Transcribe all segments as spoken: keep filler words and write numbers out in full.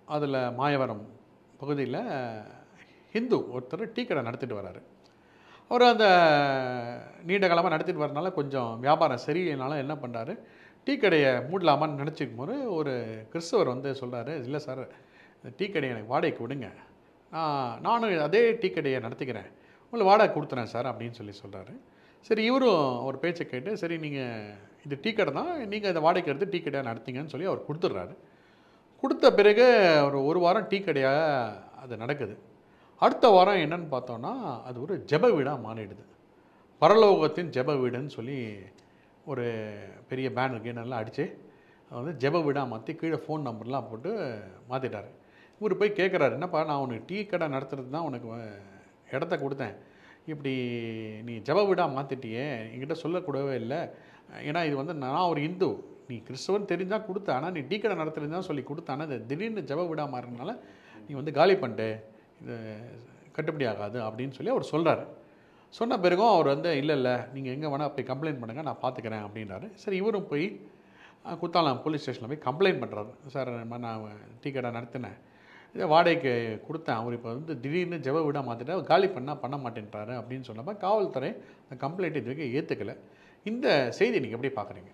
அதில் மாயவரம் பகுதியில் ஹிந்து ஒருத்தர் டீ கடை நடத்திட்டு வர்றாரு. அவர் அந்த நீண்ட காலமாக நடத்திட்டு வரனால கொஞ்சம் வியாபாரம் சரியில்லைனால என்ன பண்ணுறாரு, டீ கடையை மூடலாமான்னு நினச்சிக்கும் போது ஒரு கிறிஸ்தவர் வந்து சொல்கிறாரு, இல்லை சார் டீ கடையை எனக்கு வாடகைக்கு விடுங்க, நான் நானும் அதே டீ கடையை நடத்திக்கிறேன், உங்களுக்கு வாடகை கொடுத்துறேன் சார் அப்படின்னு சொல்லி சொல்கிறாரு. சரி, இவரும் அவர் பேச்சை கேட்டு சரி நீங்கள் இது டீ கடை தான், நீங்கள் இந்த வாடகைக்கு எடுத்து டீ கடையாக நடத்திங்கன்னு சொல்லி அவர் கொடுத்துட்றாரு. கொடுத்த பிறகு ஒரு ஒரு வாரம் டீ கடையாக அது நடக்குது. அடுத்த வாரம் என்னன்னு பார்த்தோன்னா அது ஒரு ஜெப வீடாக மாறிடுது. பரலோகத்தின் ஜெப வீடுன்னு சொல்லி ஒரு பெரிய பேனர் கீனர்லாம் அடித்து அதை வந்து ஜெப வீடாக மாற்றி கீழே ஃபோன் நம்பர்லாம் போட்டு மாற்றிட்டார். இவர் போய் கேட்குறாரு, என்னப்பா நான் உனக்கு டீ கடை நடத்துறது தான் உனக்கு இடத்த கொடுத்தேன், இப்படி நீ ஜெப வீடாக மாற்றிட்டியே, என்கிட்ட சொல்லக்கூடவே இல்லை, ஏன்னா இது வந்து நான் ஒரு இந்து, நீ கிறிஸ்தவன் தெரிஞ்சால் கொடுத்த, ஆனால் நீ டீ கடை நடத்துறது தான் சொல்லி கொடுத்த, ஆனால் இது திடீர்னு ஜெப வீடாக மாறினால நீ வந்து காலி பண்ணிட்டு இது கட்டுப்படி ஆகாது அப்படின்னு சொல்லி அவர் சொல்கிறார். சொன்ன பிறகும் அவர் வந்து இல்லை இல்லை நீங்கள் எங்கே வேணால் போய் கம்ப்ளைண்ட் பண்ணுங்கள், நான் பார்த்துக்கிறேன் அப்படின்றாரு. சரி, இவரும் போய் குத்தாலம் போலீஸ் ஸ்டேஷனில் போய் கம்ப்ளைண்ட் பண்ணுறாரு. சார் நான் டீ கடை நடத்தினேன், இதை வாடகைக்கு கொடுத்தேன், அவர் இப்போ வந்து திடீர்னு ஜெப வீடாக மாற்றிட்டு காலி பண்ணால் பண்ண மாட்டேன்றாரு அப்படின்னு சொன்னப்போ காவல்துறை அந்த கம்ப்ளைண்ட் இது வரைக்கும் ஏற்றுக்கலை. இந்த செய்தி நீங்கள் எப்படி பார்க்குறீங்க?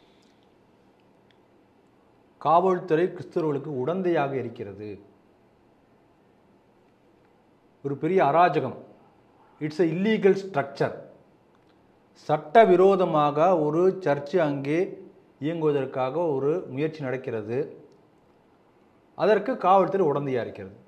காவல்துறை கிறிஸ்தவர்களுக்கு உடந்தையாக இருக்கிறது. ஒரு பெரிய அராஜகம். It's a illegal structure. சட்டவிரோதமாக ஒரு சர்ச்சு அங்கே இயங்குவதற்காக ஒரு முயற்சி நடக்கிறது. அதற்கு காவல்துறை உடந்தையாக இருக்கிறது.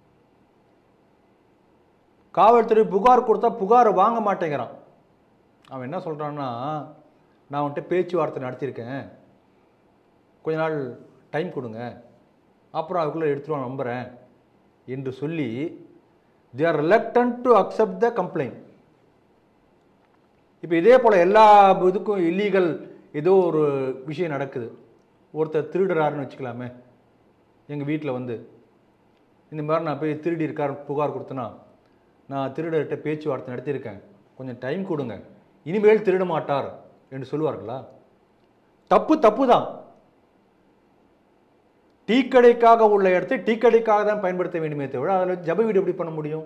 காவல்துறை புகார் கொடுத்தா புகாரை வாங்க மாட்டேங்கிறான். அவன் என்ன சொல்கிறான்னா, நான் வந்துட்டு பேச்சுவார்த்தை நடத்தியிருக்கேன், கொஞ்ச நாள் டைம் கொடுங்க, அப்புறம் அதுக்குள்ளே எடுத்துருவான் நம்புகிறேன் என்று சொல்லி they are reluctant to accept the complaint. இப்போ இதே போல் எல்லா இதுக்கும் இல்லீகல் ஏதோ ஒரு விஷயம் நடக்குது. ஒருத்தர் திருடுறாருன்னு வச்சுக்கலாமே, எங்கள் வீட்டில் வந்து இந்த மாதிரி நான் போய் திருடி இருக்கார் புகார் கொடுத்தனா, நான் திருடர்கிட்ட பேச்சுவார்த்தை நடத்தியிருக்கேன், கொஞ்சம் டைம் கொடுங்க, இனிமேல் திருட மாட்டார் என்று சொல்லுவார்களா? தப்பு தப்பு தான். டீ கடைக்காக உள்ள இடத்தை டீ கடைக்காக தான் பயன்படுத்த வேண்டுமே தவிர அதில் ஜப வீடு எப்படி பண்ண முடியும்?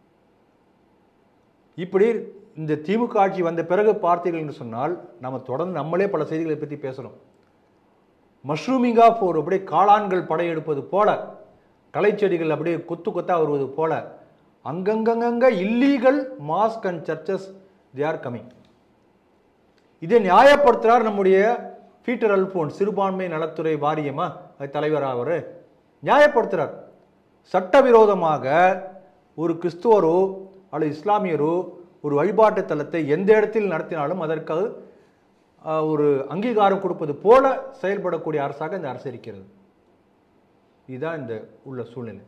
இப்படி இந்த திமுக ஆட்சி வந்த பிறகு பார்த்தீர்கள் என்று சொன்னால் நம்ம தொடர்ந்து நம்மளே பல செய்திகளை பற்றி பேசணும். மஷ்ரூமிங் ஆஃப் ஒரு அப்படியே காளான்கள் படையெடுப்பது போல, கலைச்செடிகள் அப்படியே கொத்து கொத்தா வருவது போல அங்கங்கங்க illegal mosque and churches they are coming. இதை நியாயப்படுத்துகிறார் நம்முடைய பீட்டர் அல்போன்ஸ், சிறுபான்மை நலத்துறை வாரியமா தலைவர், அவர் நியாயப்படுத்துகிறார். சட்டவிரோதமாக ஒரு கிறிஸ்துவரோ அல்லது இஸ்லாமியரோ ஒரு வழிபாட்டு தலத்தை எந்த இடத்தில் நடத்தினாலும் அதற்கு ஒரு அங்கீகாரம் கொடுப்பது போல செயல்படக்கூடிய அரசாக இந்த அரசு இருக்கிறது. இதுதான் இந்த உள்ள சூழ்நிலை.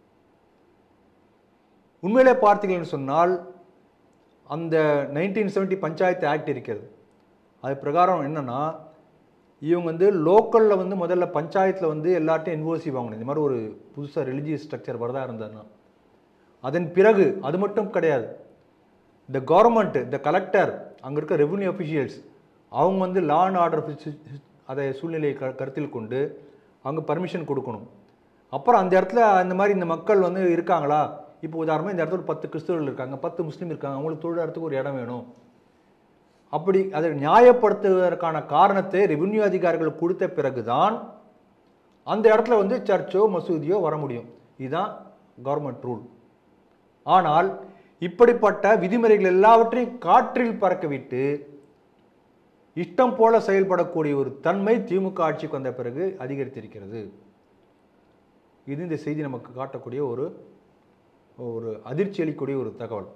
உண்மையிலே பார்த்தீங்கன்னு சொன்னால் அந்த நைன்டீன் செவன்டி பஞ்சாயத்து ஆக்ட் இருக்கிறது. அது பிரகாரம் என்னன்னா, இவங்க வந்து லோக்கலில் வந்து முதல்ல பஞ்சாயத்தில் வந்து எல்லார்ட்டையும் என்ஓசி வாங்கணும். இந்த மாதிரி ஒரு புதுசாக ரிலிஜியஸ் ஸ்ட்ரக்சர் வரதா இருந்தாருன்னா, அதன் பிறகு அது மட்டும் கிடையாது, இந்த கவர்மெண்ட், இந்த கலெக்டர், அங்கே இருக்க ரெவன்யூ அஃபிஷியல்ஸ், அவங்க வந்து லா அண்ட் ஆர்டர் அதை சூழ்நிலையை க கருத்தில் கொண்டு அவங்க பர்மிஷன் கொடுக்கணும். அப்புறம் அந்த இடத்துல அந்த மாதிரி இந்த மக்கள் வந்து இருக்காங்களா, இப்போ உதாரணமாக இந்த இடத்துல ஒரு பத்து கிறிஸ்தவர்கள் இருக்காங்க, பத்து முஸ்லீம் இருக்காங்க, அவங்களுக்கு தொழிலாளத்துக்கு ஒரு இடம் வேணும், அப்படி அதை நியாயப்படுத்துவதற்கான காரணத்தை ரெவென்யூ அதிகாரிகள் கொடுத்த பிறகுதான் அந்த இடத்துல வந்து சர்ச்சோ மசூதியோ வர முடியும். இதுதான் கவர்மெண்ட் ரூல். ஆனால் இப்படிப்பட்ட விதிமுறைகள் எல்லாவற்றையும் காற்றில் பறக்க விட்டு இஷ்டம் போல செயல்படக்கூடிய ஒரு தன்மை திமுக ஆட்சிக்கு வந்த பிறகு அதிகரித்திருக்கிறது. இது இந்த செய்தி நமக்கு காட்டக்கூடிய ஒரு ஒரு அதிர்ச்சி அளிக்கக்கூடிய ஒரு தகவல்.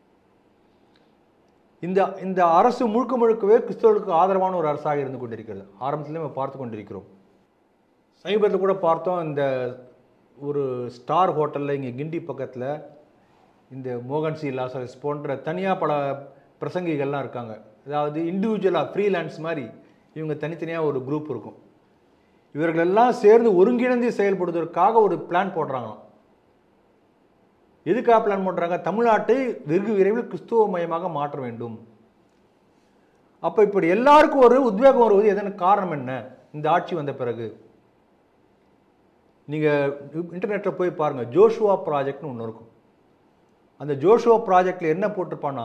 இந்த இந்த அரசு முழுக்க முழுக்கவே கிறிஸ்தவர்களுக்கு ஆதரவான ஒரு அரசாக இருந்து கொண்டிருக்கிறது. ஆரம்பத்திலே நம்ம பார்த்து கொண்டிருக்கிறோம். சமீபத்தில் கூட பார்த்தோம், இந்த ஒரு ஸ்டார் ஹோட்டலில் இங்கே கிண்டி பக்கத்தில் இந்த மோகன் சி லாசரஸ் போன்ற தனியாக பல பிரசங்கிகள்லாம் இருக்காங்க. அதாவது இண்டிவிஜுவலாக ஃப்ரீலான்ஸ் மாதிரி இவங்க தனித்தனியாக ஒரு குரூப் இருக்கும். இவர்களெல்லாம் சேர்ந்து ஒருங்கிணைந்து செயல்படுவதற்காக ஒரு பிளான் போடுறாங்களாம். எதுக்காக பிளான் பண்ணுறாங்க? தமிழ்நாட்டை வெகு விரைவில் கிறிஸ்துவ மயமாக மாற்ற வேண்டும். அப்போ இப்படி எல்லாருக்கும் ஒரு உத்வேகம் வருவது எதற்கு காரணம் என்ன? இந்த ஆட்சி வந்த பிறகு நீங்கள் இன்டர்நெட்டில் போய் பாருங்கள், ஜோஷுவா ப்ராஜெக்ட்னு ஒன்று இருக்கும். அந்த ஜோஷுவா ப்ராஜெக்டில் என்ன போட்டிருப்பான்னா,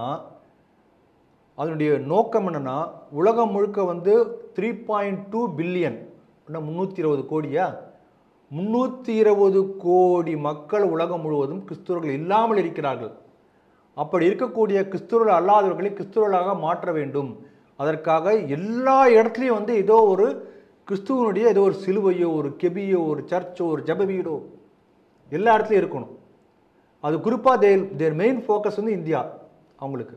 அதனுடைய நோக்கம் என்னென்னா, உலகம் முழுக்க வந்து த்ரீ பாயிண்ட் டூ பில்லியன் முந்நூற்றி இருபது கோடியா முந்நூற்றி இருபது கோடி மக்கள் உலகம் முழுவதும் கிறிஸ்துவர்கள் இல்லாமல் இருக்கிறார்கள். அப்படி இருக்கக்கூடிய கிறிஸ்துவர்கள் அல்லாதவர்களை கிறிஸ்துவர்களாக மாற்ற வேண்டும். அதற்காக எல்லா இடத்துலையும் வந்து ஏதோ ஒரு கிறிஸ்துவனுடைய ஏதோ ஒரு சிலுவையோ, ஒரு கெபியோ, ஒரு சர்ச்சோ, ஒரு ஜப வீடோ எல்லா இடத்துலையும் இருக்கணும். அது குறிப்பாக தே தேர் மெயின் ஃபோக்கஸ் வந்து இந்தியா அவங்களுக்கு.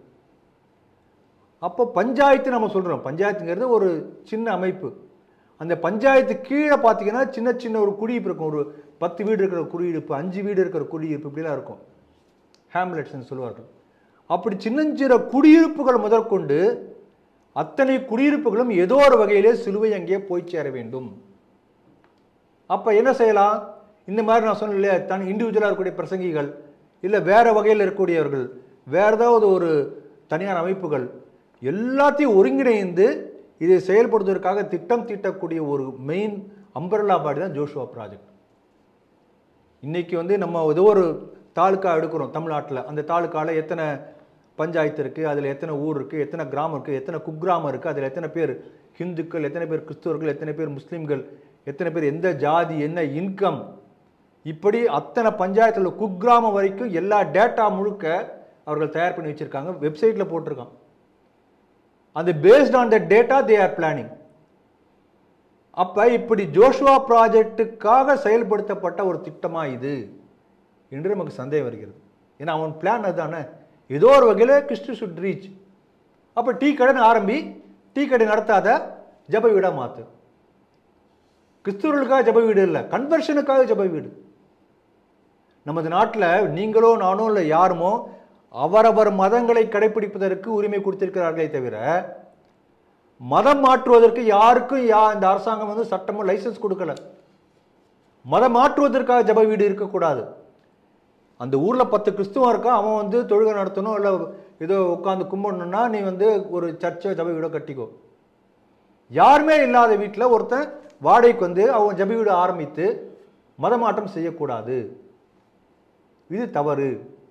அப்போ பஞ்சாயத்து நம்ம சொல்கிறோம், பஞ்சாயத்துங்கிறது ஒரு சின்ன அமைப்பு. அந்த பஞ்சாயத்து கீழே பார்த்தீங்கன்னா சின்ன சின்ன ஒரு குடியிருப்பு இருக்கும். ஒரு பத்து வீடு இருக்கிற குடியிருப்பு, அஞ்சு வீடு இருக்கிற குடியிருப்பு, இப்படிலாம் இருக்கும். ஹேம்லெட்ஸ்ன்னு சொல்லுவார்கள். அப்படி சின்னஞ்சிற குடியிருப்புகள் முதற்கொண்டு அத்தனை குடியிருப்புகளும் ஏதோ ஒரு வகையிலே சிலுவை அங்கேயே போய் சேர வேண்டும். அப்போ என்ன செய்யலாம்? இந்த மாதிரி நான் சொன்னேன் இல்லையா, தன் இண்டிவிஜுவலாக இருக்கக்கூடிய பிரசங்கிகள், இல்லை வேறு வகையில் இருக்கக்கூடியவர்கள், வேறு ஏதாவது ஒரு தனியார் அமைப்புகள் எல்லாத்தையும் ஒருங்கிணைந்து இதை செயல்படுத்துவதற்காக திட்டம் தீட்டக்கூடிய ஒரு மெயின் அம்பரல்லா பாடி தான் ஜோஷுவா ப்ராஜெக்ட். இன்றைக்கி வந்து நம்ம ஏதோ ஒரு தாலுக்கா எடுக்கிறோம் தமிழ்நாட்டில். அந்த தாலுக்காவில் எத்தனை பஞ்சாயத்து இருக்குது, அதில் எத்தனை ஊர் இருக்குது, எத்தனை கிராமம் இருக்குது, எத்தனை குக்கிராமம் இருக்குது, அதில் எத்தனை பேர் ஹிந்துக்கள், எத்தனை பேர் கிறிஸ்தவர்கள், எத்தனை பேர் முஸ்லீம்கள், எத்தனை பேர் எந்த ஜாதி, என்ன இன்கம், இப்படி அத்தனை பஞ்சாயத்தில் குக்கிராமம் வரைக்கும் எல்லா டேட்டா முழுக்க அவர்கள் தயார் பண்ணி வச்சுருக்காங்க. வெப்சைட்டில் போட்டிருக்காங்க. அந்த based on the data they are planning. அப்போ இப்படி ஜோஷுவா ப்ராஜெக்டுக்காக செயல்படுத்தப்பட்ட ஒரு திட்டமா இது என்று நமக்கு சந்தேகம் வருகிறது. ஏன்னா அவன் பிளான் அதுதானே, ஏதோ ஒரு வகையில் கிறிஸ்து சுட் ரீச். அப்போ டீ கடைன்னு ஆரம்பி டீ கடை நடத்தாத ஜப வீடாக மாற்று. கிறிஸ்துவர்களுக்காக ஜப வீடு இல்லை, கன்வர்ஷனுக்காக ஜப வீடு. நமது நாட்டில் நீங்களோ நானோ இல்லை யாருமோ அவரவர் மதங்களை கடைபிடிப்பதற்கு உரிமை கொடுத்திருக்கிறார்களே தவிர மதம் மாற்றுவதற்கு யாருக்கும் யா இந்த அரசாங்கம் வந்து சட்டமும் லைசன்ஸ் கொடுக்கல. மதம் மாற்றுவதற்காக ஜப வீடு இருக்கக்கூடாது. அந்த ஊரில் பத்து கிறிஸ்துவம் இருக்கா, அவன் வந்து தொழுகை நடத்தணும், இல்லை ஏதோ உட்காந்து கும்பிடணும்னா நீ வந்து ஒரு சர்ச்சை ஜப வீடோ கட்டிக்கோ. யாருமே இல்லாத வீட்டில் ஒருத்தன் வாடகைக்கு வந்து அவன் ஜப வீடு ஆரம்பித்து மதமாற்றம் செய்யக்கூடாது. இது தவறு.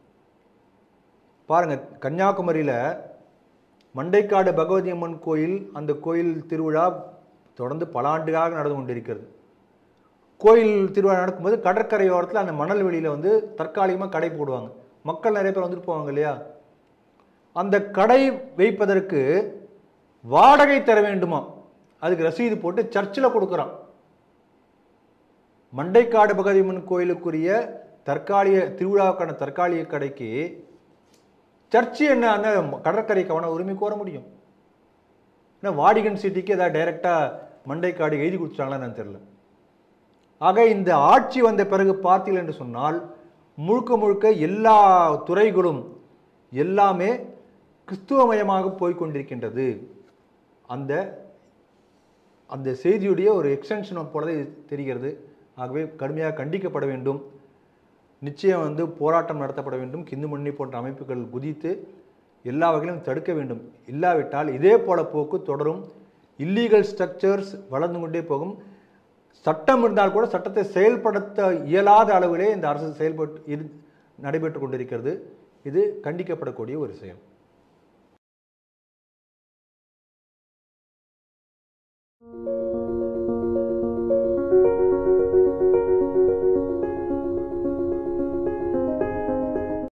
பாருங்க, கன்னியாகுமரியில் மண்டைக்காடு பகவதி அம்மன் கோயில், அந்த கோயில் திருவிழா தொடர்ந்து பல ஆண்டுகளாக நடந்து கொண்டிருக்கிறது. கோயில் திருவிழா நடக்கும்போது கடற்கரையோரத்தில் அந்த மணல் வெளியில் வந்து தற்காலிகமாக கடை போடுவாங்க. மக்கள் நிறைய பேர் வந்துட்டு போவாங்க இல்லையா. அந்த கடை வைப்பதற்கு வாடகை தர வேண்டுமா, அதுக்கு ரசீது போட்டு சர்ச்சில் கொடுக்குறான். மண்டைக்காடு பகவதி அம்மன் கோயிலுக்குரிய தற்காலிக திருவிழாவுக்கான தற்காலிக கடைக்கு சர்ச்சு என்ன அந்த கடற்கரைக்கு அவனை உரிமை கோர முடியும்? ஏன்னா வாடிகன் சிட்டிக்கு ஏதாவது டைரெக்டாக மண்டைக்காடு எழுதி கொடுத்தாங்களான்னு தெரியல. ஆக இந்த ஆட்சி வந்த பிறகு பார்த்தீர்கள் என்று சொன்னால் முழுக்க முழுக்க எல்லா துறைகளும் எல்லாமே கிறிஸ்துவமயமாக போய்கொண்டிருக்கின்றது. அந்த அந்த செய்தியுடைய ஒரு எக்ஸ்டென்ஷன் போலவே தெரிகிறது. ஆகவே கடுமையாக கண்டிக்கப்பட வேண்டும். நிச்சயம் வந்து போராட்டம் நடத்தப்பட வேண்டும். இந்து முன்னணி போன்ற அமைப்புகள் குதித்து எல்லா வகையிலும் தடுக்க வேண்டும். இல்லாவிட்டால் இதே போல போக்கு தொடரும். இல்லீகல் ஸ்ட்ரக்சர்ஸ் வளர்ந்து கொண்டே போகும். சட்டம் இருந்தால் கூட சட்டத்தை செயல்படுத்த இயலாத அளவிலே இந்த அரசு செயல்பட்டு இது நடைபெற்று கொண்டிருக்கிறது. இது கண்டிக்கப்படக்கூடிய ஒரு செயல்.